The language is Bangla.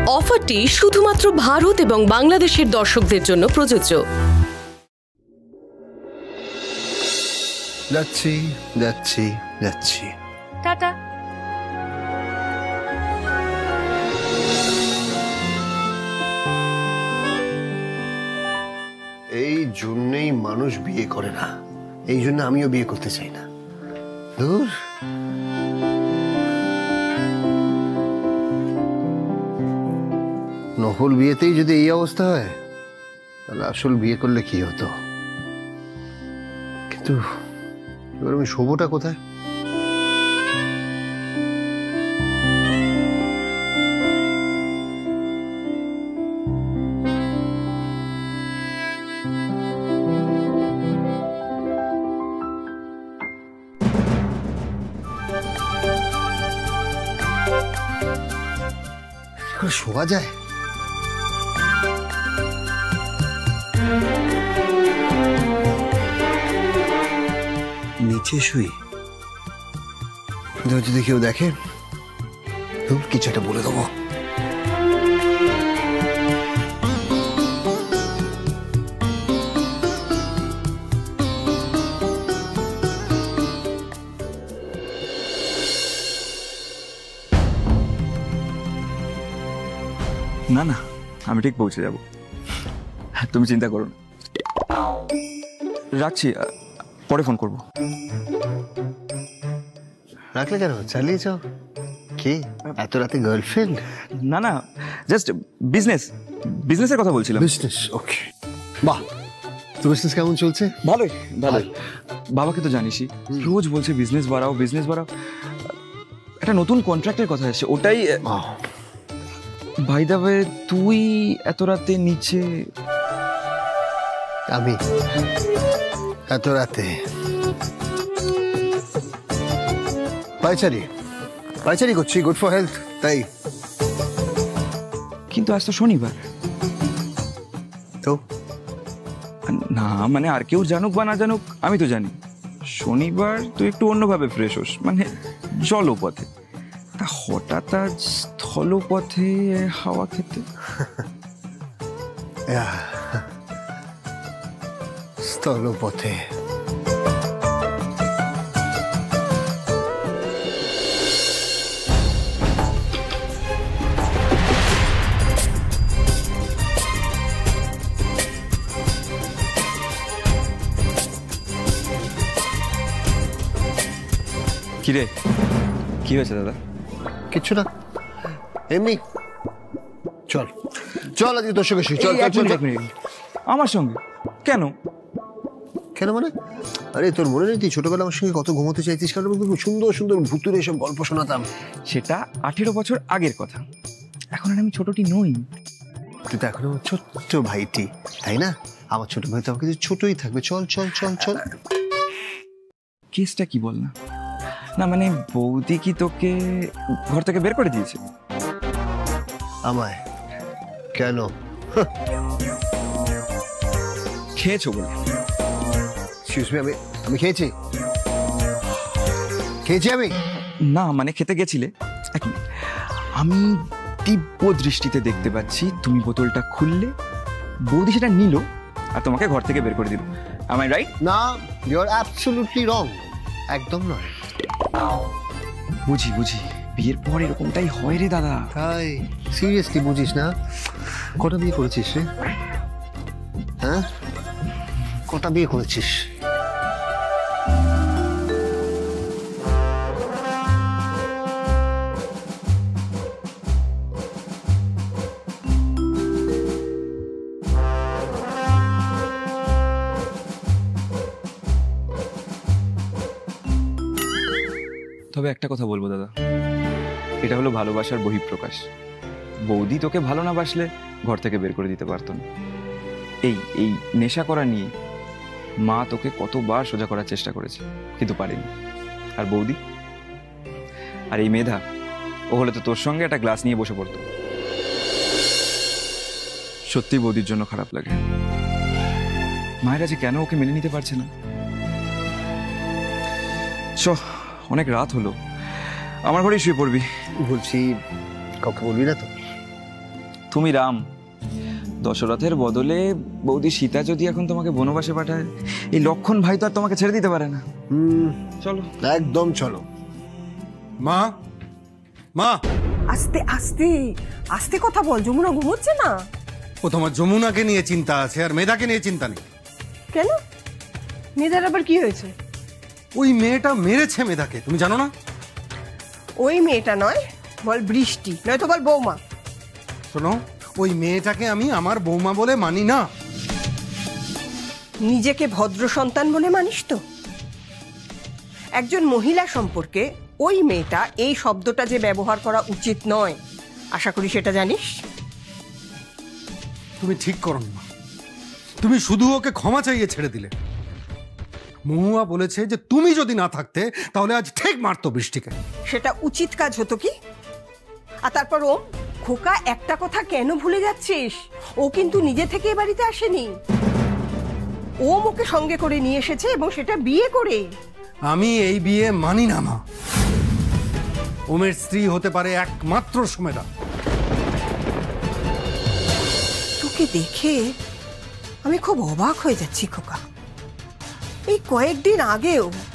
অফারটি শুধুমাত্র ভারত এবং বাংলাদেশের দর্শকদের জন্য প্রযোজ্য। যাচ্ছি যাচ্ছি যাচ্ছি, টাটা। এই জন্যই মানুষ বিয়ে করে না, এই জন্য আমিও বিয়ে করতে চাই না। দূর, নকল বিয়েতেই যদি এই অবস্থা হয় তাহলে আসল বিয়ে করলে কি হতো? কিন্তু এবার আমি শোভটা কোথায়? শোয়া যায়? নিচে শুই, যদি কেউ দেখে কিছু একটা বলে দেবো। না না, আমি ঠিক পৌঁছে যাব, তুমি চিন্তা করো না। রাখছি, পরে ফোন করবো। রাখলে কেন, চালিয়ে যাও। কি এত রাতে গার্লফ্রেন্ড? না না, জাস্ট বিজনেসের কথা বলছিলাম। Business, okay. বাহ, তো বিজনেস কেমন চলছে? ভালোই ভালোই। বাবাকে তো জানিসই, রোজ বলছে বিজনেস বাড়াও বিজনেস বাড়াও। একটা নতুন কন্ট্রাক্টের কথা আসছে, ওটাই। ভাই দাবে, তুই এত রাতে নিচে? আমি এত রাতে পাইচারি করছি, গুড ফর হেলথ, তাই। কিন্তু আজ তো শনিবার। তো না মানে, আর কেউ জানুক বা না জানুক আমি তো জানি শনিবার তুই একটু অন্যভাবে ফ্রেশ হোস, মানে জলপথে। তা হঠাৎ আজ স্থলপথে হাওয়া খেতে? স্থলপথে কিরে, কি হয়েছে দাদা? কিচ্ছু না, এমনি। চল চল, আজকে তোর সঙ্গে চল। আমার সঙ্গে? কেন কেন মানে? আরে তোর মনে নেই তুই ছোটবেলা আমার সঙ্গে কত ঘুমোতে চাইতিস? কারণ সুন্দর সুন্দর ভুতুরে এসব গল্প শোনাতাম। সেটা 18 বছর আগের কথা, এখন আর আমি ছোটটি নই। তুই তো এখন আমার ছোট্ট ভাইটি, তাই না? আমার ছোট ভাই তো আমাকে ছোটই থাকবে। চল চল চল চল। কেসটা কি বল না? না মানে, বৌদি কি তোকে ঘর থেকে বের করে দিয়েছে? আমায়? কেন? খেয়েছো বলে? আমি খেয়েছি আমি? না মানে, খেতে গেছিলে। এক মিনিট, আমি দিব্য দৃষ্টিতে দেখতে পাচ্ছি তুমি বোতলটা খুললে, বৌদি সেটা নিল আর তোমাকে ঘর থেকে বের করে দিল। am I right? না, ইউ আর অ্যাবসলিউটলি রং। একদম নয়। বুঝি বিয়ের পর এরকমটাই হয় রে দাদা। তাই? সিরিয়াসলি বুঝিস না? কটা বিয়ে করেছিস রে? হ্যাঁ, কটা বিয়ে করেছিস? তবে একটা কথা বলবো দাদা, এটা হলো ভালোবাসার বহিঃপ্রকাশ। বৌদি তোকে ভালো না বাসলে ঘর থেকে বের করে দিতে পারতো না। এই নেশা করা নিয়ে মা তোকে কতবার সোজা করার চেষ্টা করেছে, কিন্তু পারেনি। আর বৌদি, আর এই মেধা, ও হলে তো তোর সঙ্গে একটা গ্লাস নিয়ে বসে পড়তো। সত্যি বৌদির জন্য খারাপ লাগে। মায়েরা যে কেন ওকে মেনে নিতে পারছে না। অনেক রাত হলো, আমার ঘরেই শুয়ে পড়বি। বলছি, কাউকে বলবি না তো? তুমি রাম, দশরথের বদলে বৌদি সীতা যদি এখন তোমাকে বনবাসে পাঠায়, এই লক্ষণ ভাই তো আর তোমাকে ছেড়ে দিতে পারে না। চলো, একদম চলো। মা, মা, আস্তে আস্তে আস্তে কথা বল, যমুনা ঘুমোচ্ছে না। ও তোমার যমুনাকে নিয়ে চিন্তা আছে, আর মেধাকে নিয়ে চিন্তা নেই। কেন? মেধার আবার কি হয়েছে? ওই মেয়েটা মেরেছে মেধাকে, তুমি জানো না? ওই মেয়েটা নয়, বল বৃষ্টি, নয়তো বল বৌমা। শোনো, ওই মেয়েটাকে আমি আমার বৌমা বলে মানি না। নিজেকে ভদ্র সন্তান বলে মানিস তো? একজন মহিলা সম্পর্কে ওই মেয়েটা এই শব্দটা যে ব্যবহার করা উচিত নয়, আশা করি সেটা জানিস। তুমি ঠিক করো না, তুমি শুধু ওকে ক্ষমা চাইয়ে ছেড়ে দিলে। মহুয়া বলেছে যে তুমি যদি না থাকতে তাহলে আজ ঠিক মারতো বৃষ্টিকে। সেটা উচিত কাজ হতো কি? আর তারপর ও খোকা, একটা কথা কেন ভুলে যাচ্ছিস? ও কিন্তু নিজে থেকে এ বাড়িতে আসেনি, ও ওকে সঙ্গে করে নিয়ে এসেছে, এবং সেটা বিয়ে করে। আমি এই বিয়ে মানি না মা। ওমের স্ত্রী হতে পারে একমাত্র সুমেধা। তোকে দেখে আমি খুব অবাক হয়ে যাচ্ছি খোকা। এই কয়েকদিন আগেও